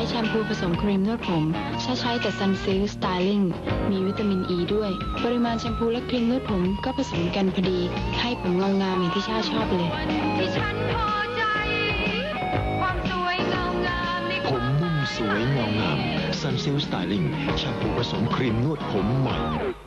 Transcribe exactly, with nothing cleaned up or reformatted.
แชมพูผสมครีมนวดผมชาใช้แต่ Sunsilk Styling มีวิตามินอ e ีด้วยปริมาณแชมพูและครีมนวดผมก็ผสมกันพอดีให้ผมเงางามอย่างที่ชาชอบเลยที่ฉันพอใจความสวยเงางามผมนุ่มสวยเงางาม Sunsilk Styling แชมพูผสมครีมนวดผมใหม่